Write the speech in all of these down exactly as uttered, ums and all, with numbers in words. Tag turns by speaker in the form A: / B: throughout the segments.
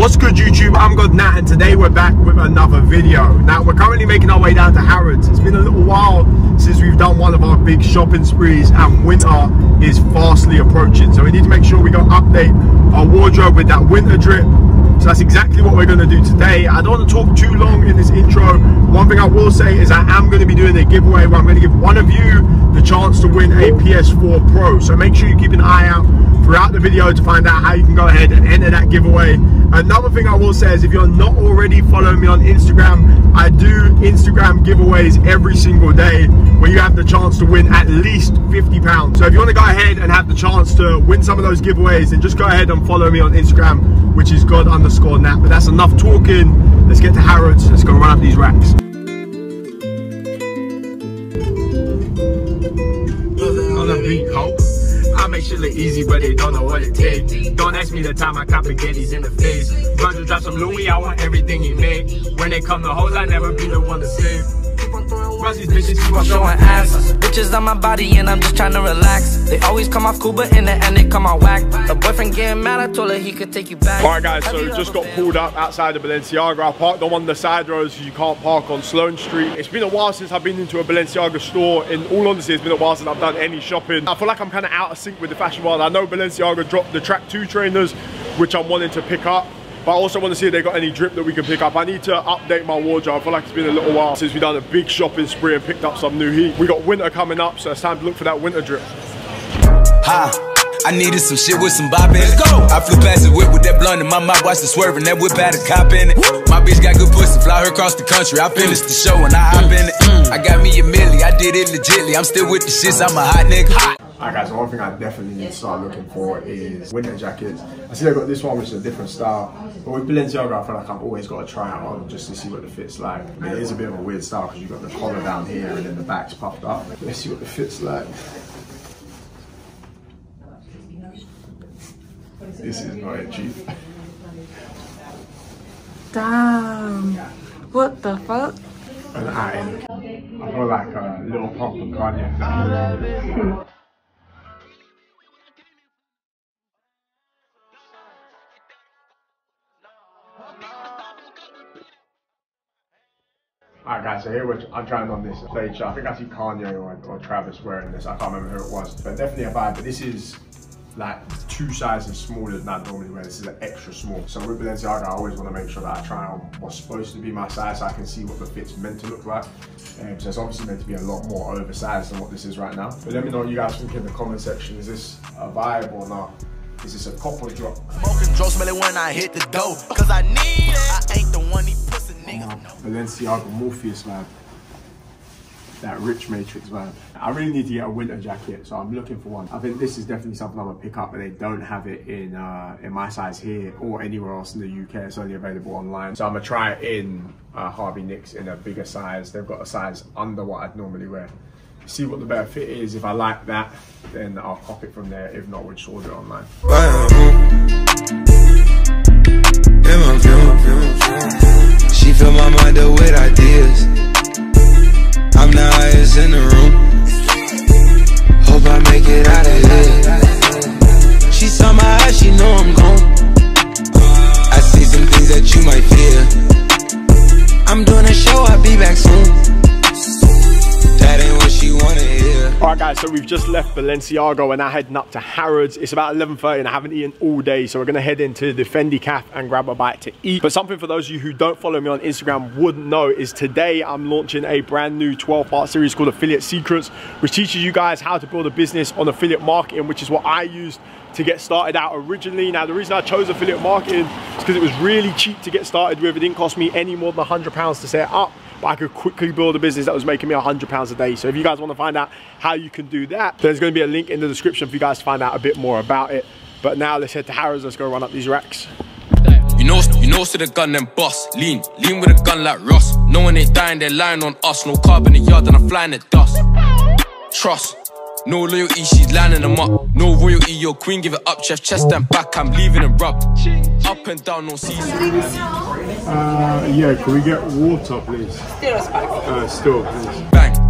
A: What's good, YouTube? I'm God Nat, and today we're back with another video. Now we're currently making our way down to Harrods. It's been a little while since we've done one of our big shopping sprees, and winter is fastly approaching, so we need to make sure we go update our wardrobe with that winter drip. So that's exactly what we're going to do today. I don't want to talk too long in this intro. One thing I will say is I am going to be doing a giveaway where I'm going to give one of you the chance to win a P S four Pro. So make sure you keep an eye out throughout the video to find out how you can go ahead and enter that giveaway. Another thing I will say is if you're not already following me on Instagram, I do Instagram giveaways every single day where you have the chance to win at least fifty pounds. So if you want to go ahead and have the chance to win some of those giveaways, then just go ahead and follow me on Instagram, which is God underscore Nat. But that's enough talking. Let's get to Harrods. Let's go run up these racks. On a beat, hope. I make shit look easy, but they don't know what it takes. Don't ask me the time I cop spaghettis in the face. Virgil drop some Louis, I want everything he made. When they come to hoes, I never be the one to save. These bitches keep on showing ass.
B: Bitches on my body and I'm just trying to relax. They always come off cool, but in the end they come out whack. The boyfriend getting mad, I told her he could take you back.
A: Alright guys, so just got pulled up outside of Balenciaga. I parked on one of the side roads, so you can't park on Sloane Street. It's been a while since I've been into a Balenciaga store. In all honesty, it's been a while since I've done any shopping. I feel like I'm kind of out of sync with the fashion world. I know Balenciaga dropped the Track two trainers, which I'm wanting to pick up. But I also want to see if they got any drip that we can pick up. I need to update my wardrobe. I feel like it's been a little while since we've done a big shopping spree and picked up some new heat. We got winter coming up, so it's time to look for that winter drip.
C: Ha! I needed some shit with some bop in it. Let's go! I flew past the whip with that blunt in my mouth, watched it swerving. That whip had a cop in it. My bitch got good pussy, fly her across the country. I finished the show and I hop in it. I got me a milli, I did it legitly. I'm still with the shits, I'm a hot nigga. Hot.
A: Alright guys, so one thing I definitely need to start looking for is winter jackets. I see I got this one, which is a different style. But with Balenciaga, I feel like I've always got to try it on just to see what the fit's like. I mean, it is a bit of a weird style because you've got the collar down here and then the back's puffed up. Let's see what the fit's like. This is not it, cheap.
D: Damn. What the fuck?
A: And I, I feel like a little pump from Kanye. Alright guys, so here we're, I'm trying on this plate shot. I think I see Kanye or, or Travis wearing this. I can't remember who it was, but definitely a vibe. But this is like two sizes smaller than I normally wear. This is an extra small. So with Balenciaga, I always want to make sure that I try on what's supposed to be my size so I can see what the fit's meant to look like. Um, so it's obviously meant to be a lot more oversized than what this is right now. But let me know what you guys think in the comment section. Is this a vibe or not? Is this a cop or drop?
C: Smoking dro smelling when I hit the dough. Cause I need it. I ain't the one he pussy nigga.
A: Balenciaga Morpheus vibe. That rich Matrix vibe. I really need to get a winter jacket, so I'm looking for one. I think this is definitely something I'm gonna pick up, but they don't have it in uh, in my size here or anywhere else in the U K. It's only available online. So I'm gonna try it in uh, Harvey Nicks in a bigger size. They've got a size under what I'd normally wear. See what the better fit is. If I like that, then I'll cop it from there. If not, we'll just order it online.
E: She fill my mind up with ideas. I'm the highest in the room. Hope I make it out of here. She saw my eyes, she know I'm gone. I see some things that you might fear. I'm doing a show, I'll be back soon. That ain't what she wanna hear.
A: Alright guys, so we've just left Balenciaga and now heading up to Harrods. It's about eleven thirty and I haven't eaten all day, so we're gonna head into the Fendi Cafe and grab a bite to eat. But something for those of you who don't follow me on Instagram wouldn't know is today I'm launching a brand new twelve part series called Affiliate Secrets, which teaches you guys how to build a business on affiliate marketing, which is what I used to get started out originally. Now the reason I chose affiliate marketing is because it was really cheap to get started with. It didn't cost me any more than a hundred pounds to set it up, but I could quickly build a business that was making me a hundred pounds a day. So if you guys want to find out how you can do that, there's going to be a link in the description for you guys to find out a bit more about it. But now let's head to Harrods. Let's go run up these racks.
C: You know, you know, to the gun then bust. Lean, lean with a gun like Ross. No one ain't dying, they're lying on us. No carbon in the yard and I'm flying at dust. Trust. No loyalty, she's lining them up. No royalty, your queen, give it up. Chest, chest and back, I'm leaving it rubbed. Up and down, no season.
A: Uh, yeah, can we get water, please?
D: Still spicy.
A: Uh, still, please.
C: Bang.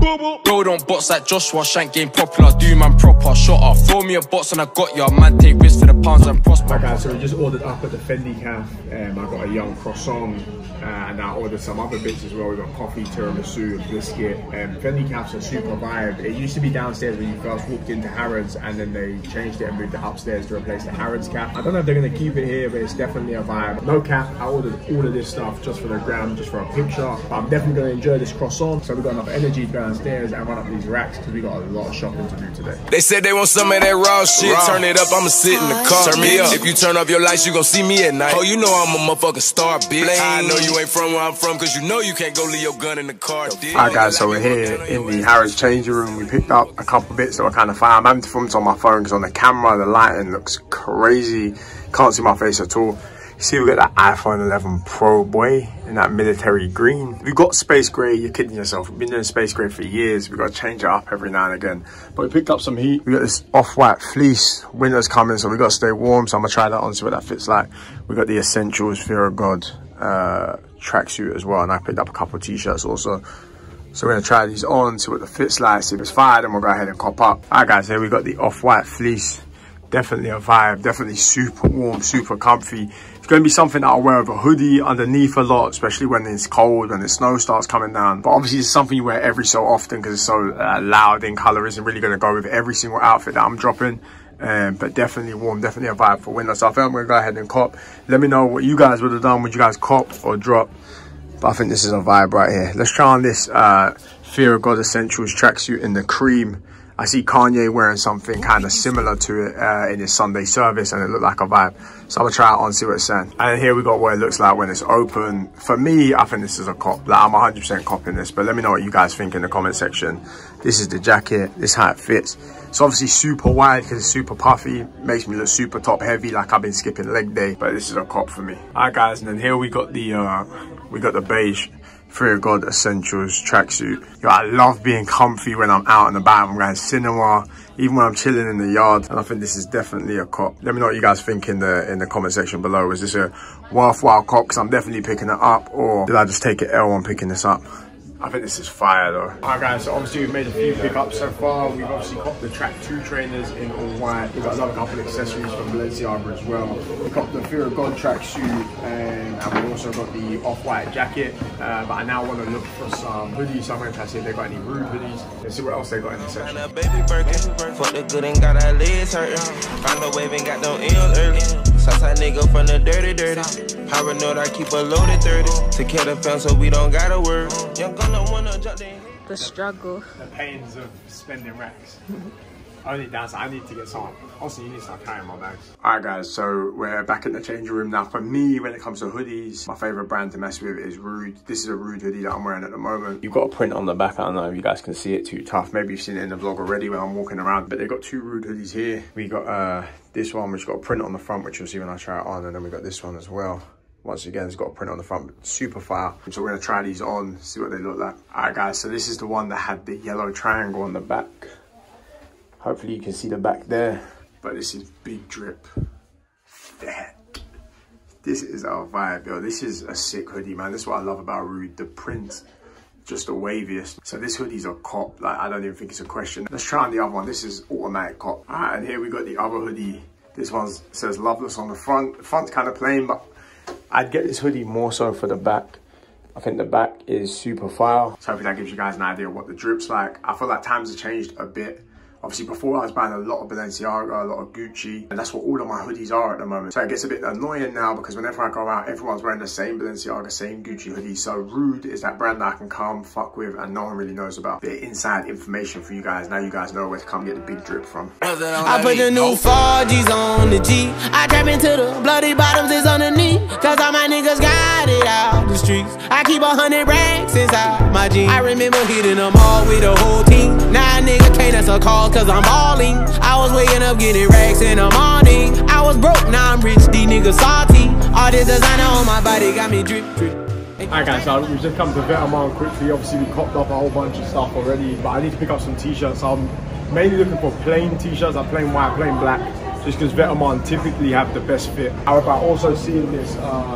C: Bro, don't box like Joshua, Shank game popular, do man proper, shot up. Throw me a box and I got ya, man take risks for the pounds and prosper.
A: Okay, so we just ordered up at the Fendi Caf. Um, I got a young croissant uh, and I ordered some other bits as well. We got coffee, tiramisu, and biscuit. Um, Fendi Caf's a super vibe. It used to be downstairs when you first walked into Harrods, and then they changed it and moved it upstairs to replace the Harrods Caf. I don't know if they're gonna keep it here, but it's definitely a vibe. No cap, I ordered all of this stuff just for the gram, just for a picture. But I'm definitely gonna enjoy this croissant. So we got enough energy to go downstairs and run up these racks because we got a lot of shopping to do today.
F: They said they want some of that raw shit. Raw. Turn it up, I'ma sit in the car. Turn me up. If you turn off your lights, you gon' see me at night. Oh, you know I'm a motherfucking star, bitch. I know you ain't from where I'm from, cause you know you can't go leave your gun in the car.
A: Alright guys, so we're here in the Harrods changing room. We picked up a couple bits that were kind of fire. I'm having to film it on my phone because on the camera the lighting looks crazy. Can't see my face at all. You see, we got that iPhone eleven Pro, boy, in that military green. If you've got space grey, you're kidding yourself. We've been doing space grey for years. We've got to change it up every now and again. But we picked up some heat. We got this off-white fleece. Winter's coming, so we got to stay warm. So I'm gonna try that on, see what that fits like. We got the Essentials Fear of God uh, tracksuit as well, and I picked up a couple of t-shirts also. So we're gonna try these on, see what the fit's like, see if it's fire, then we'll go ahead and cop up. Alright guys, here we got the off-white fleece. Definitely a vibe, definitely super warm, super comfy. It's going to be something that I'll wear with a hoodie underneath a lot, especially when it's cold, when the snow starts coming down. But obviously it's something you wear every so often because it's so uh, loud in colour. Isn't really going to go with every single outfit that I'm dropping. Um, but definitely warm, definitely a vibe for winter. So I think I'm going to go ahead and cop. Let me know what you guys would have done. Would you guys cop or drop? But I think this is a vibe right here. Let's try on this uh, Fear of God Essentials tracksuit in the cream. I see Kanye wearing something kind of similar to it uh, in his Sunday service, and it looked like a vibe. So I'm gonna try it on, see what it's saying. And here we got what it looks like when it's open. For me, I think this is a cop. Like, I'm one hundred percent copping this, but let me know what you guys think in the comment section. This is the jacket. This is how it fits. It's obviously super wide because it's super puffy. Makes me look super top heavy, like I've been skipping leg day. But this is a cop for me. All right, guys, and then here we got the uh, we got the beige Fear of God Essentials tracksuit. Yo, I love being comfy when I'm out and about. I'm going cinema, even when I'm chilling in the yard. And I think this is definitely a cop. Let me know what you guys think in the in the comment section below. Is this a worthwhile cop? Because I'm definitely picking it up, or did I just take an L on picking this up? I think this is fire though. Alright guys, so obviously we've made a few pickups so far. We've obviously got the track two trainers in all white. We've got another couple of accessories from Balenciaga as well. We've got the Fear of God tracksuit, and, and we've also got the off-white jacket. Uh, but I now want to look for some hoodies, so I'm going to try to see if they've got any rude hoodies. Let's see what else they got in the section.
G: Baby Birkin, fuck the good and got our legs hurting. Find a wave and got no M's early. Southside nigga from the dirty, dirty. Paranoid, I keep a loaded thirty. To kill the fence so we don't gotta worry. Young gonna wanna jump in.
D: The struggle.
A: The pains of spending racks. Only downside, I need to get some. Also, you need to start carrying my bags. Alright guys, so we're back in the changing room now. For me, when it comes to hoodies, my favourite brand to mess with is Rude. This is a Rude hoodie that I'm wearing at the moment. You've got a print on the back. I don't know if you guys can see it too tough. Maybe you've seen it in the vlog already when I'm walking around. But they've got two Rude hoodies here. We got uh, this one, which got a print on the front, which you'll see when I try it on. And then we got this one as well. Once again, it's got a print on the front, but super fire. So we're gonna try these on, see what they look like. Alright guys, so this is the one that had the yellow triangle on the back. Hopefully you can see the back there, but this is big drip. That. This is our vibe, yo. This is a sick hoodie, man. This is what I love about Rude. The print, just the waviest. So this hoodie's a cop. Like, I don't even think it's a question. Let's try on the other one. This is automatic cop. All right, and here we got the other hoodie. This one says Loveless on the front. The front's kind of plain, but I'd get this hoodie more so for the back. I think the back is super fire. So hopefully that gives you guys an idea of what the drip's like. I feel like times have changed a bit. Obviously before I was buying a lot of Balenciaga, a lot of Gucci, and that's what all of my hoodies are at the moment. So it gets a bit annoying now because whenever I go out, everyone's wearing the same Balenciaga, same Gucci hoodie. So Rude is that brand that I can come, fuck with, and no one really knows about. The inside information for you guys. Now you guys know where to come get the big drip from.
G: I put the new four G's on the G. I trap into the bloody bottoms is underneath. Cause all my niggas got it out the streets. I keep a hundred racks inside my jeans. I remember hitting them all with the whole team. Now a nigga can't answer calls cause I'm balling. I was waking up getting racks in the morning. I was broke, now I'm rich, these niggas salty. All this designer on my body got me drip, drip.
A: Alright guys, so we've just come to Vetements quickly. Obviously we copped up a whole bunch of stuff already, but I need to pick up some t-shirts. So I'm mainly looking for plain t-shirts, like plain white, plain black, just because Vetements typically have the best fit. However, I also seen this uh,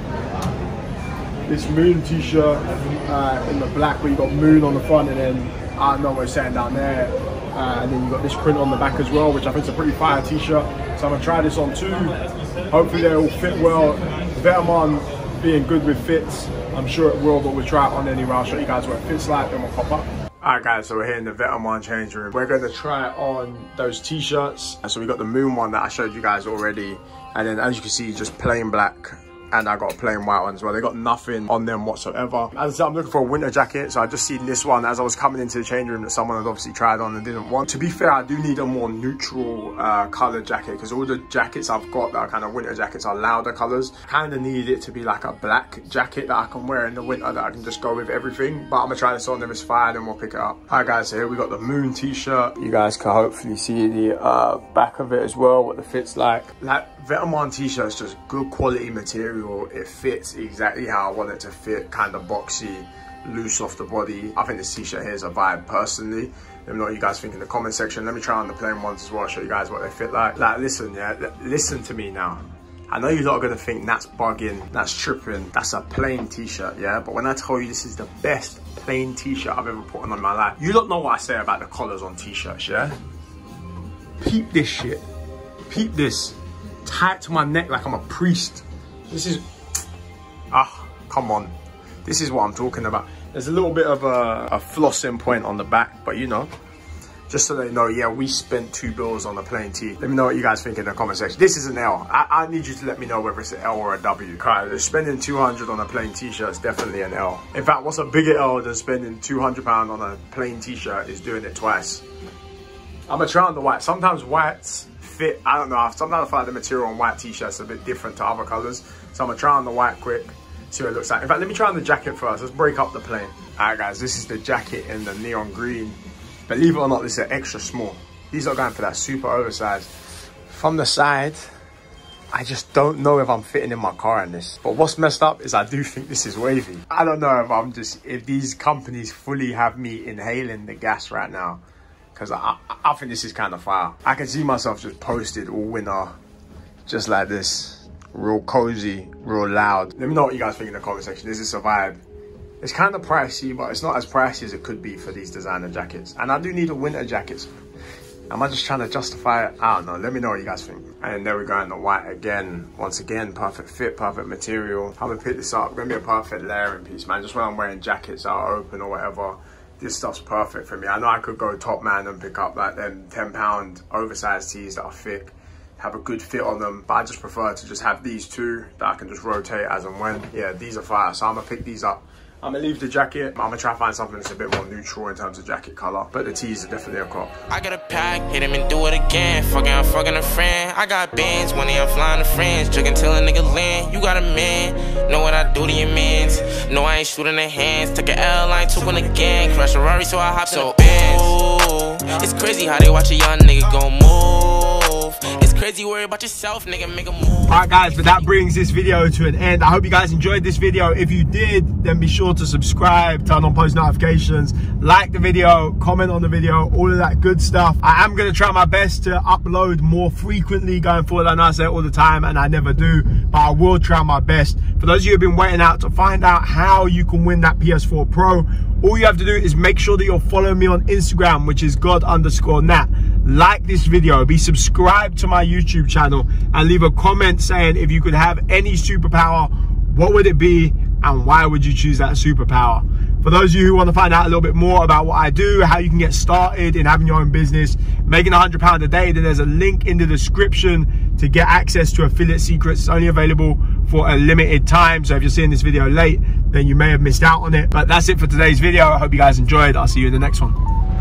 A: this Moon t-shirt uh, in the black where you got Moon on the front and then I don't know what it's saying down there. Uh, and then you got this print on the back as well, which I think is a pretty fire t-shirt. So I'm gonna try this on too. Hopefully they all fit well. Vetements being good with fits, I'm sure it will, but we'll try it on anyway. I'll show you guys what it fits like, then we'll pop up. Alright guys, so we're here in the Vetements change room. We're going to try on those t-shirts. So we got the Moon one that I showed you guys already. And then as you can see, just plain black. And I got a plain white one as well. They got nothing on them whatsoever. As I said, I'm looking for a winter jacket. So I just seen this one as I was coming into the change room that someone had obviously tried on and didn't want. To be fair, I do need a more neutral uh, color jacket because all the jackets I've got that are kind of winter jackets are louder colors. I kind of need it to be like a black jacket that I can wear in the winter that I can just go with everything. But I'm gonna try this on, if it's fire, then we'll pick it up. Alright guys, so here we got the Moon t-shirt. You guys can hopefully see the uh, back of it as well, what the fit's like. Like Vetements t-shirts, just good quality material. It fits exactly how I want it to fit, kind of boxy, loose off the body. I think this t-shirt here is a vibe personally. Let me know what you guys think in the comment section. Let me try on the plain ones as well, show you guys what they fit like. Like listen, yeah, listen to me now. I know you lot are gonna think that's bugging, that's tripping, that's a plain t-shirt, yeah? But when I tell you this is the best plain t-shirt I've ever put on in my life, you don't know what I say about the collars on t-shirts, yeah? Peep this shit, peep this. Tight to my neck like I'm a priest. This is, ah, come on. This is what I'm talking about. There's a little bit of a, a flossing point on the back, but you know, just so they know, yeah, we spent two bills on a plain tee. Let me know what you guys think in the comment section. This is an L. I, I need you to let me know whether it's an L or a W. Right, spending two hundred on a plain t-shirt is definitely an L. In fact, what's a bigger L than spending two hundred pounds on a plain t-shirt is doing it twice. I'm gonna try on the white. Sometimes whites fit, I don't know, sometimes I feel like the material on white t-shirts are a bit different to other colors. So I'm gonna try on the white quick, see what it looks like. In fact, let me try on the jacket first. Let's break up the plain. All right guys, this is the jacket in the neon green. Believe it or not, this is an extra small. These are going for that super oversized. From the side, I just don't know if I'm fitting in my car in this. But what's messed up is I do think this is wavy. I don't know if I'm just, if these companies fully have me inhaling the gas right now. Because I, I think this is kind of fire. I can see myself just posted all winter, just like this. Real cozy, real loud. Let me know what you guys think in the comment section. Is this a vibe? It's kind of pricey, but it's not as pricey as it could be for these designer jackets. And I do need a winter jacket. Am I just trying to justify it? I don't know. Let me know what you guys think. And there we go in the white again. Once again, perfect fit, perfect material. I'm gonna pick this up. Gonna be a perfect layering piece, man. Just when I'm wearing jackets that are open or whatever. This stuff's perfect for me. I know I could go top man and pick up like them ten pound oversized tees that are thick, have a good fit on them, but I just prefer to just have these two that I can just rotate as and when. Yeah, these are fire, so I'm gonna pick these up. I'm gonna leave the jacket. I'm gonna try to find something that's a bit more neutral in terms of jacket color, but the tees are definitely a cop.
H: I got a pack, hit him and do it again. Fucking, I'm fucking a friend. I got bands, money, I'm flying to friends. Drinking till a nigga land. You got a man, know what I do to your mans. No, I ain't shooting the hands. Took an L, I ain't took one again. Crash a Rari, so I hop so in the Benz. It's crazy how they watch a young nigga go move. It's crazy, worry about yourself, nigga, make a move.
A: Alright guys, but that brings this video to an end. I hope you guys enjoyed this video. If you did, then be sure to subscribe, turn on post notifications, like the video, comment on the video, all of that good stuff. I am going to try my best to upload more frequently going forward. I know I say it all the time and I never do, but I will try my best. For those of you who have been waiting out to find out how you can win that P S four Pro, all you have to do is make sure that you're following me on Instagram, which is God underscore Nat. Like this video, be subscribed to my YouTube channel, and leave a comment saying if you could have any superpower, what would it be and why would you choose that superpower? For those of you who want to find out a little bit more about what I do, how you can get started in having your own business, making a hundred pounds a day, then there's a link in the description to get access to Affiliate Secrets. It's only available for a limited time, so if you're seeing this video late, then you may have missed out on it. But that's it for today's video. I hope you guys enjoyed. I'll see you in the next one.